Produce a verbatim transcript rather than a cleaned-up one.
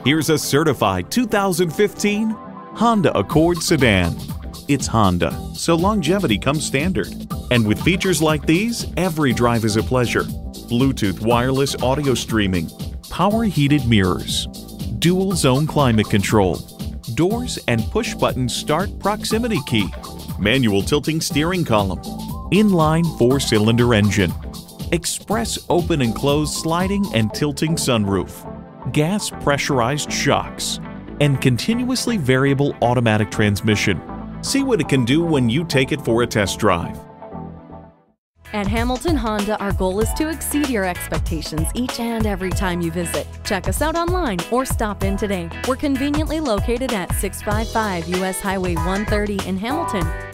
Here's a certified two thousand fifteen Honda Accord sedan. It's Honda, so longevity comes standard. And with features like these, every drive is a pleasure. Bluetooth wireless audio streaming, power heated mirrors, dual zone climate control, doors and push-button start proximity key, manual tilting steering column, inline four-cylinder engine, express open and close sliding and tilting sunroof, gas pressurized shocks, and continuously variable automatic transmission. See what it can do when you take it for a test drive. At Hamilton Honda, our goal is to exceed your expectations each and every time you visit. Check us out online or stop in today. We're conveniently located at six five five U S Highway one thirty in Hamilton.